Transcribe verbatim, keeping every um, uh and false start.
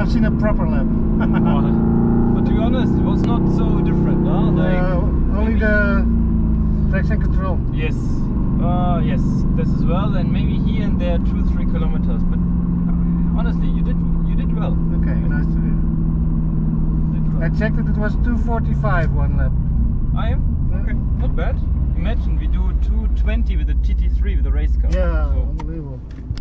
I've seen a proper lap. But to be honest, it was not so different, huh? Like uh, only the traction control. Yes, uh, yes, this as well, and maybe here and there two, three kilometers. But uh, honestly, you did, you did well. Okay, nice to hear. Did well. I checked it; it was two forty-five one lap. I am okay, not bad. Imagine we do two twenty with the G T three with the race car. Yeah, so. unbelievable.